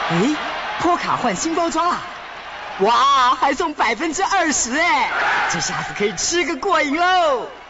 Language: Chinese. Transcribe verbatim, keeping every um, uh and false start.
哎，破卡换新包装啊！哇，还送百分之二十哎，这下子可以吃个过瘾喽！